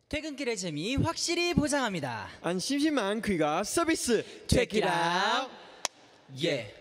퇴근길의 재미 확실히 보장합니다. 안 심심한 귀가 서비스. Check it out. Yeah.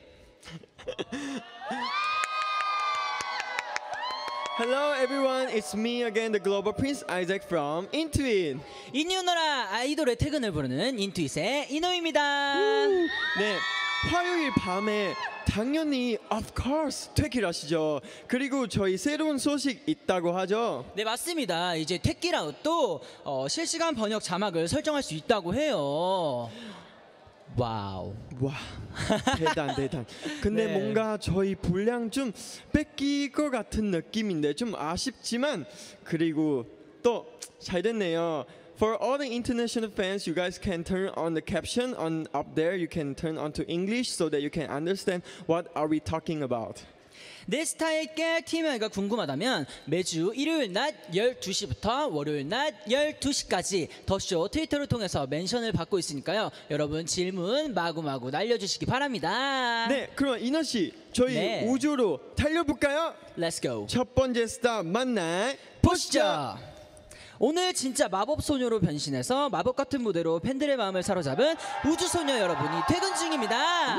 Hello everyone, it's me again, the Global Prince Isaac from Intuit. 인유노라 아이돌의 퇴근을 부르는 인투잇의 인호입니다. 네, 화요일 밤에 당연히 of course 퇴킬아시죠. 그리고 저희 새로운 소식 있다고 하죠. 네, 맞습니다. 이제 퇴끼라웃도 실시간 번역 자막을 설정할 수 있다고 해요. 와우. 와, 대단. 근데 네. 뭔가 저희 분량 좀 뺏길 것 같은 느낌인데 좀 아쉽지만 그리고 또 잘 됐네요. For all the international fans, you guys can turn on the caption on up there. You can turn on to English so that you can understand what are we talking about. 내 스타일 깨 TMI가 궁금하다면 매주 일요일 낮 12시부터 월요일 낮 12시까지 더쇼 트위터를 통해서 멘션을 받고 있으니까요. 여러분 질문 마구마구 날려주시기 바랍니다. 네, 그럼 이너 씨, 저희 네. 우주로 달려볼까요? Let's go. 첫 번째 스타 만나 보시죠. 오늘 진짜 마법 소녀로 변신해서 마법 같은 무대로 팬들의 마음을 사로잡은 우주소녀 여러분이 퇴근 중입니다.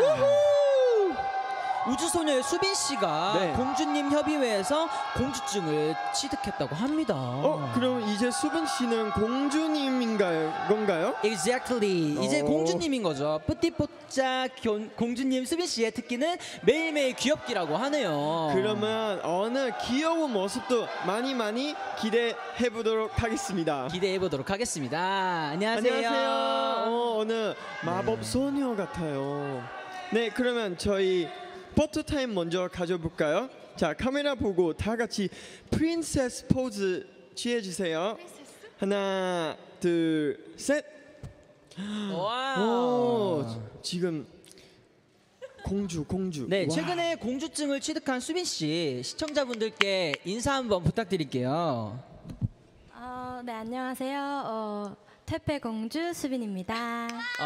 우주소녀의 수빈 씨가 네. 공주님 협의회에서 공주증을 취득했다고 합니다. 그럼 이제 수빈 씨는 공주님인가요? Exactly. 이제 오. 공주님인 거죠. 뿌띠뽀짜 공주님 수빈 씨의 특기는 매일매일 귀엽기라고 하네요. 그러면 어느 귀여운 모습도 많이 기대해 보도록 하겠습니다. 기대해 보도록 하겠습니다. 안녕하세요. 안녕하세요. 오늘 마법 소녀 같아요. 네, 그러면 저희 포토 타임 먼저 가져볼까요? 자, 카메라 보고 다 같이 프린세스 포즈 취해주세요. 하나, 둘, 셋. 와우. 지금 공주. 네, 와. 최근에 공주증을 취득한 수빈 씨 시청자분들께 인사 한번 부탁드릴게요. 네, 안녕하세요. 퇴폐공주 수빈입니다.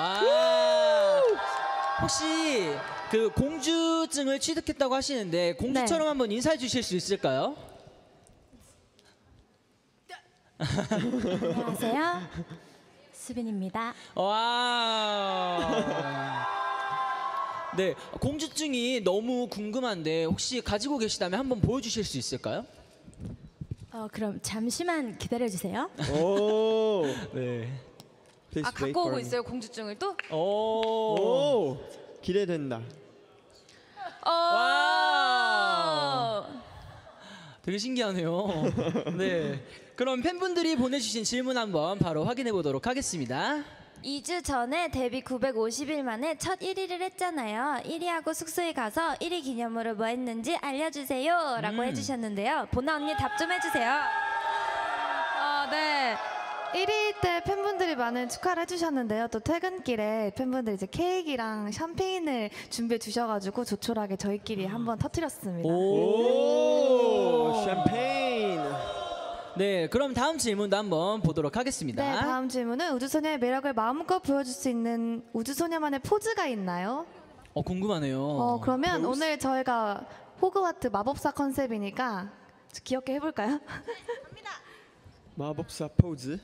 혹시 그 공주증을 취득했다고 하시는데 공주처럼 네. 한번 인사해 주실 수 있을까요? 안녕하세요. 수빈입니다. 와. 네, 공주증이 너무 궁금한데 혹시 가지고 계시다면 한번 보여주실 수 있을까요? 그럼 잠시만 기다려주세요. 오. 네. Please wait 갖고 for 오고 me. 있어요 공주증을 또? 오. 기대된다. 와. 되게 신기하네요. 네. 그럼 팬분들이 보내주신 질문 한번 바로 확인해 보도록 하겠습니다. 2주 전에 데뷔 950일 만에 첫 1위를 했잖아요. 1위하고 숙소에 가서 1위 기념으로 뭐 했는지 알려주세요 라고 해주셨는데요. 보나 언니 답 좀 해주세요. 네. 1위 때 팬분들이 많은 축하를 해주셨는데요. 또 퇴근길에 팬분들이 이제 케이크랑 샴페인을 준비해 주셔가지고 조촐하게 저희끼리 한번 터뜨렸습니다. 오. 샴페인. 네, 그럼 다음 질문도 한번 보도록 하겠습니다. 네, 다음 질문은 우주소녀의 매력을 마음껏 보여줄 수 있는 우주소녀만의 포즈가 있나요? 궁금하네요. 그러면 오늘 저희가 호그와트 마법사 컨셉이니까 귀엽게 해볼까요? 마법사 포즈.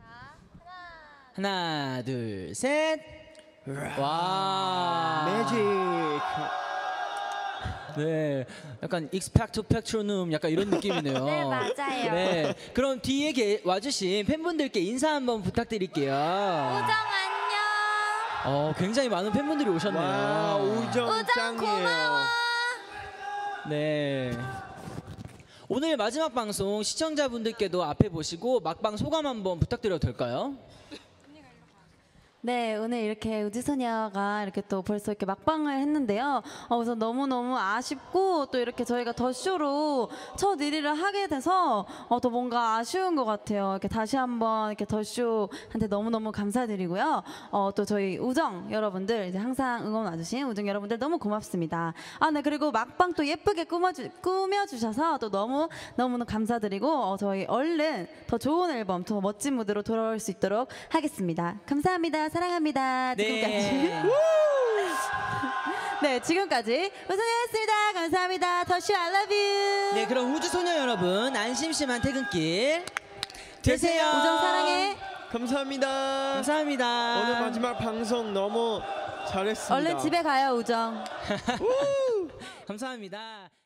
하나, 둘, 셋. 와. 매직. 네, 약간 익스펙트 팩트로눔 약간 이런 느낌이네요. 네, 맞아요. 네, 그럼 뒤에 와주신 팬분들께 인사 한번 부탁드릴게요. 우정 안녕. 굉장히 많은 팬분들이 오셨네요. 와, 우정 짱이에요. 고마워. 네. 오늘 마지막 방송 시청자분들께도 앞에 보시고 막방 소감 한번 부탁드려도 될까요? 네, 오늘 이렇게 우주소녀가 이렇게 또 벌써 이렇게 막방을 했는데요. 그래서 너무너무 아쉽고 또 이렇게 저희가 더쇼로 첫 1위를 하게 돼서 더 뭔가 아쉬운 것 같아요. 이렇게 다시 한번 이렇게 더쇼한테 너무너무 감사드리고요. 또 저희 우정 여러분들 이제 항상 응원 와주신 우정 여러분들 너무 고맙습니다. 네, 그리고 막방 또 예쁘게 꾸며주셔서 또 너무너무 감사드리고 저희 얼른 더 좋은 앨범, 더 멋진 무대로 돌아올 수 있도록 하겠습니다. 감사합니다. 사랑합니다. 지금까지. 네, 지금까지 우승이었습니다. 감사합니다. 더쇼 I love you. 네, 그럼 우주소녀 여러분 안심심한 퇴근길 되세요. 우정 사랑해. 감사합니다. 감사합니다. 오늘 마지막 방송 너무 잘했습니다. 얼른 집에 가요 우정. 감사합니다.